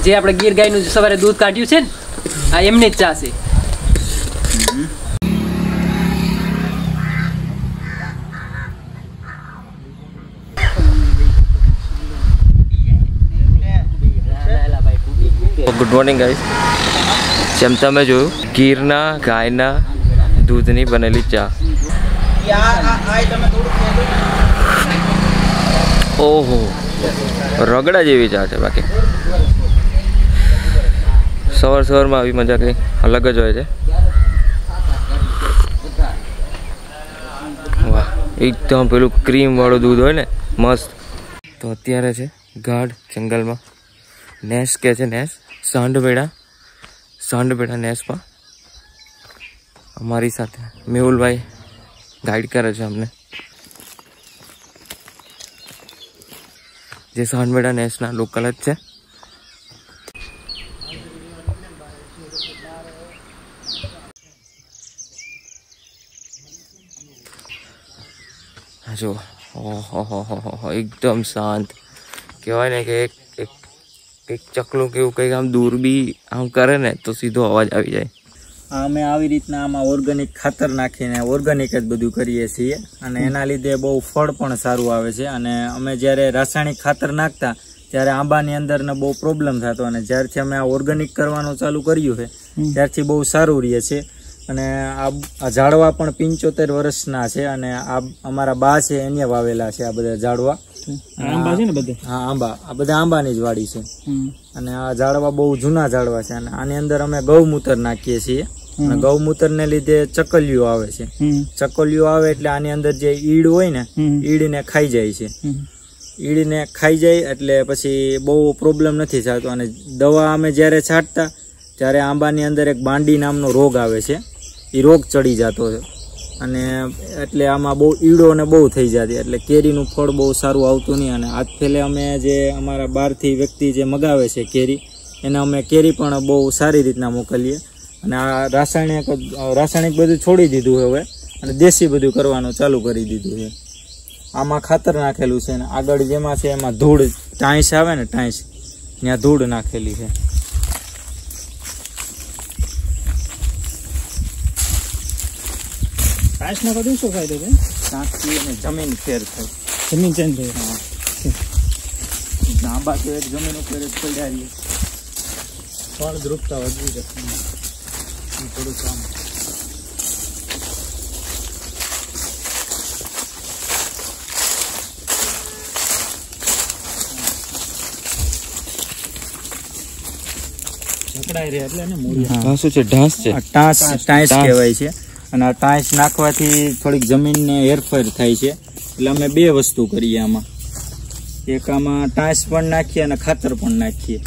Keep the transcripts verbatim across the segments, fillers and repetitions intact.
જે આપણે ગીર ગાયનું સવારે દૂધ કાઢ્યું છે ને આ એમની જ ચા છે. Good morning guys. જેમ તમે જોયું ગીરના ગાયના દૂધની બનેલી ચા. ઓહો, રગડા જેવી ચા છે. બાકી સવાર સવારમાં આવી મજા કંઈ અલગ જ હોય છે. વાહ, એકદમ પેલું ક્રીમ વાળું દૂધ હોય ને, મસ્ત. તો અત્યારે છે ગાઢ જંગલમાં નેસ કે છે, નેસ સાંઢવેડા સાંઢવેડા નેસમાં અમારી સાથે મેહુલભાઈ ગાઈડ કરે છે અમને, જે સાંઢવેડા નેસના લોકલ જ છે. જો ઓહો, એકદમ શાંત કહેવાય ને કે એક એક એક ચકલું કેવું કંઈક આમ દૂર બી આમ કરે ને તો સીધો અવાજ આવી જાય. અમે આવી રીતના આમાં ઓર્ગેનિક ખાતર નાખીને ઓર્ગેનિક જ બધું કરીએ છીએ અને એના લીધે બહુ ફળ પણ સારું આવે છે. અને અમે જ્યારે રાસાયણિક ખાતર નાખતા ત્યારે આંબાની અંદર ને બહુ પ્રોબ્લેમ થતો, અને જ્યારથી અમે આ ઓર્ગેનિક કરવાનું ચાલુ કર્યું છે ત્યારથી બહુ સારું રહે છે. અને આ ઝાડવા પણ પંચોતેર વર્ષના છે અને આ અમારા બા છે એને વાવેલા છે આ બધા ઝાડવા. આંબા છે ને બધે? હા, આંબા, આ બધા આંબાની જ વાડી છે. અને આ ઝાડવા બહુ જૂના ઝાડવા છે અને આની અંદર અમે ગૌમૂત્ર નાખીએ છીએ. અને ગૌમૂત્ર ને લીધે ચકલીઓ આવે છે. ચકલીઓ આવે એટલે આની અંદર જે ઈડ હોય ને, ઈડને ખાઈ જાય છે. ઈડને ખાઈ જાય એટલે પછી બહુ પ્રોબ્લેમ નથી થતો. અને દવા અમે જ્યારે છાંટતા ત્યારે આંબાની અંદર એક બાંડી નામનો રોગ આવે છે, એ રોગ ચડી જતો અને એટલે આમાં બહુ ઈડો ને બહુ થઈ જતી, એટલે કેરીનું ફળ બહુ સારું આવતું નહીં. અને આજ પહેલે અમે જે અમારા બહારથી વ્યક્તિ જે મગાવે છે કેરી, એને અમે કેરી પણ બહુ સારી રીતના મોકલીએ. અને આ રાસાયણિક રાસાયણિક બધું છોડી દીધું હવે અને દેશી બધું કરવાનું ચાલુ કરી દીધું છે. આમાં ખાતર નાખેલું છે અને આગળ જેમાં છે એમાં ધૂળ, ટાઈસ આવે ને ટાઈસ, ત્યાં ધૂળ નાખેલી છે. ટાઈસ નાખો તો શું ફાયદો છે? ટાંકી અને જમીન ફેર થાય, જમીન ચેન્જ થાય. હા, આંબા તો એક જમીન ઉપર જ પડ્યા રહીએ, ફળ દ્રુપતા વધવી જશે થોડું કામ. ઝકડાઈ રહે એટલે ને મૂળિયા. આ શું છે? ઢાસ છે, ટાંસ ટાંસ કહેવાય છે. અને આ ટાંસ નાખવાથી થોડીક જમીનને હેરફેર થાય છે. એટલે અમે બે વસ્તુ કરીએ આમાં, એક આમાં ટાંસ પણ નાખીએ અને ખાતર પણ નાખીએ.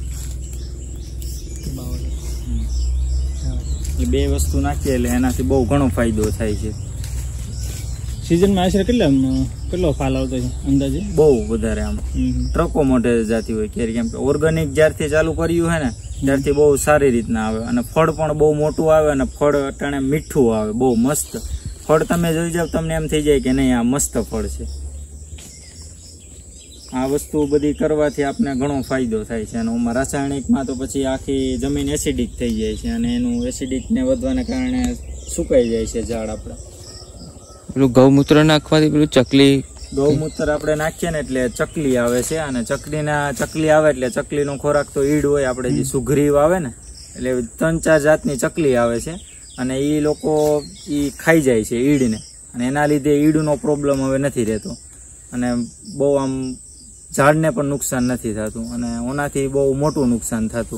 એ બે વસ્તુ નાખીએ એટલે એનાથી બહુ ઘણો ફાયદો થાય છે. સિઝનમાં આશરે કેટલા કેટલો ફાલ આવતો છે અંદાજે? બહુ વધારે, આમ ટ્રકો મોઢે જતી હોય કેરી. કેમ કે ઓર્ગેનિક જ્યારથી ચાલુ કર્યું છે ને ત્યારથી બહુ સારી રીતના આવે અને ફળ પણ બહુ મોટું આવે અને ફળ અટાણે મીઠું આવે, બહુ મસ્ત ફળ. તમે જોઈ જાવ તમને એમ થઈ જાય કે નહીં આ મસ્ત ફળ છે. આ વસ્તુ બધી કરવાથી આપણે ઘણો ફાયદો થાય છે. અને એમાં રાસાયણિકમાં તો પછી આખી જમીન એસિડિક થઈ જાય છે અને એનું એસિડિક ને વધવાને કારણે સુકાઈ જાય છે ઝાડ આપણા. પેલું ગૌમૂત્ર નાખવાથી પેલું ચકલી, ગૌમૂત્ર આપણે નાખીએ ને એટલે ચકલી આવે છે. અને ચકલીના ચકલી આવે એટલે ચકલીનો ખોરાક તો ઈડ હોય, આપણે જે સુઘરીવ આવે ને, એટલે ત્રણ ચાર જાતની ચકલી આવે છે અને એ લોકો એ ખાઈ જાય છે ઈડને. અને એના લીધે ઈડનો પ્રોબ્લેમ હવે નથી રહેતો અને બહુ આમ ઝાડને પણ નુકસાન નથી થતું અને ઓનાથી બહુ મોટું નુકસાન થતું.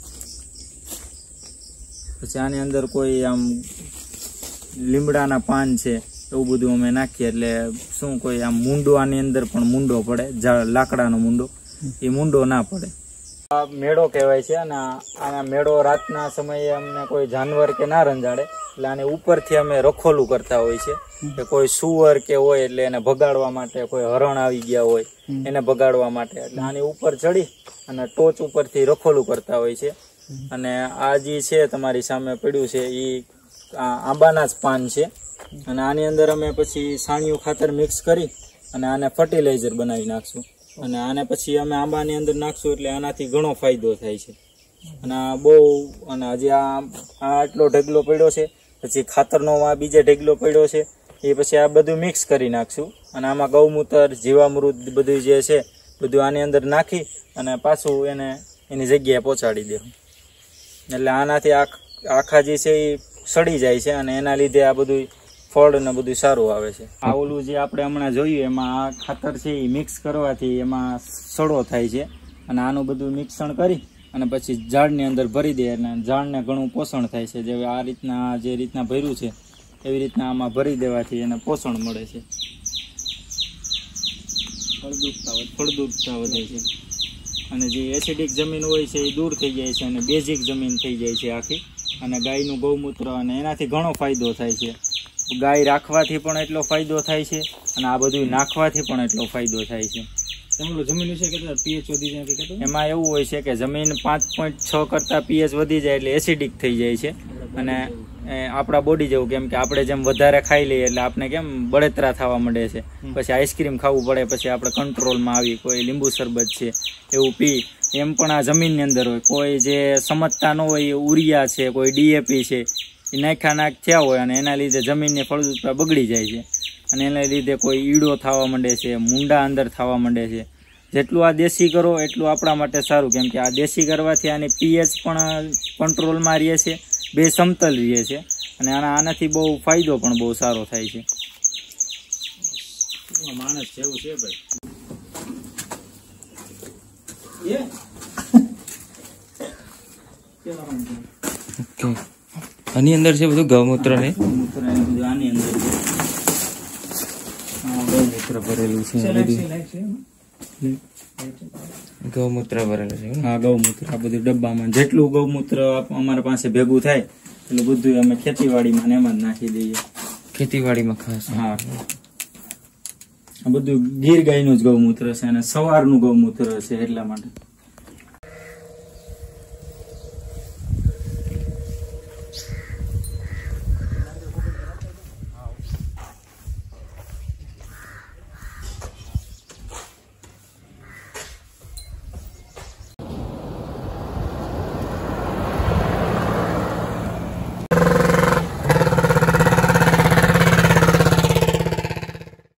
પછી આની અંદર કોઈ આમ લીમડાના પાન છે એવું બધું અમે નાખીએ એટલે શું કોઈ આમ મૂંડો, આની અંદર પણ મૂંડો પડે, લાકડાનો મૂંડો, એ મૂંડો ના પડે. આ મેળો કહેવાય છે અને આના મેળો રાતના સમયે અમને કોઈ જાનવર કે ના રંજાડે એટલે આને ઉપરથી અમે રખોલું કરતા હોય છે કે કોઈ સુવર કે હોય એટલે એને ભગાડવા માટે, કોઈ હરણ આવી ગયા હોય એને ભગાડવા માટે, એટલે આની ઉપર ચડી અને ટોચ ઉપરથી રખોલું કરતા હોય છે. અને આ જે છે તમારી સામે પડ્યું છે એ આંબાના જ પાન છે અને આની અંદર અમે પછી સાણિયું ખાતર મિક્સ કરી અને આને ફર્ટિલાઇઝર બનાવી નાખશું. અને આને પછી અમે આંબાની અંદર નાખશું એટલે આનાથી ઘણો ફાયદો થાય છે. અને આ બહુ અને હજી આ આ આટલો ઢગલો પડ્યો છે, પછી ખાતરનો આ બીજે ઢગલો પડ્યો છે, એ પછી આ બધું મિક્સ કરી નાખશું અને આમાં ગૌમૂત્ર જીવામૃત બધું જે છે બધું આની અંદર નાખી અને પાછું એને એની જગ્યાએ પહોંચાડી દેવું. એટલે આનાથી આખા જે છે એ સડી જાય છે અને એના લીધે આ બધું ફળ ને બધું સારું આવે છે. આ ઓલું જે આપણે હમણાં જોયું એમાં આ ખાતર છે એ મિક્સ કરવાથી એમાં સડો થાય છે અને આનું બધું મિક્સણ કરી અને પછી ઝાડની અંદર ભરી દે અને ઝાડને ઘણું પોષણ થાય છે. જે આ રીતના જે રીતના ભર્યું છે એવી રીતના આમાં ભરી દેવાથી એને પોષણ મળે છે, ફળદ્રુપતા ફળદ્રુપતા વધે છે અને જે એસિડિક જમીન હોય છે એ દૂર થઈ જાય છે અને બેઝિક જમીન થઈ જાય છે આખી. અને ગાયનું ગૌમૂત્ર અને એનાથી ઘણો ફાયદો થાય છે. ગાય રાખવાથી પણ એટલો ફાયદો થાય છે અને આ બધું નાખવાથી પણ એટલો ફાયદો થાય છે. જમીન વિશે કેટલા પીએચ વધી જાય? એમાં એવું હોય છે કે જમીન પાંચ પોઈન્ટ છ કરતા પીએચ વધી જાય એટલે એસિડિક થઈ જાય છે અને આપણા બોડી જેવું, કેમ કે આપણે જેમ વધારે ખાઈ લઈએ એટલે આપણે કેમ બળતરા થવા માંડે છે, પછી આઈસ્ક્રીમ ખાવું પડે, પછી આપણે કંટ્રોલમાં આવી, કોઈ લીંબુ શરબત છે એવું પી. એમ પણ આ જમીનની અંદર હોય. કોઈ જે સમજતા ન હોય એ ઉરિયા છે, કોઈ ડીએપી છે એ નાખા નાખ થયા હોય અને એના લીધે જમીનની ફળદ્રુપતા બગડી જાય છે અને એના લીધે કોઈ ઈડો થવા માંડે છે, મૂંડા અંદર થવા માંડે છે. જેટલું આ દેશી કરો એટલું આપણા માટે સારું, કેમ કે આ દેશી કરવાથી આની પીએચ પણ કંટ્રોલમાં રહે છે, બે સમતલ રહે છે અને આના આનાથી બહુ ફાયદો પણ બહુ સારો થાય છે. માણસ જેવું છે ભાઈ. ઓકે, આની અંદર છે બધું ગૌમૂત્ર ને ગૌમૂત્ર ને બધું આની અંદર છે. આ ગૌમૂત્ર ભરેલું છે, ગૌમૂત્ર ભરેલું છે. હા, ગૌમૂત્ર આ બધું ડબ્બામાં જેટલું ગૌમૂત્ર અમારા પાસે ભેગું થાય એટલું બધું અમે ખેતીવાડીમાં ને એમાં જ નાખી દઈએ. ખેતીવાડીમાં ખાસ. હા, આ બધું ગીર ગાયનું જ ગૌમૂત્ર છે અને સવારનું ગૌમૂત્ર છે એટલા માટે.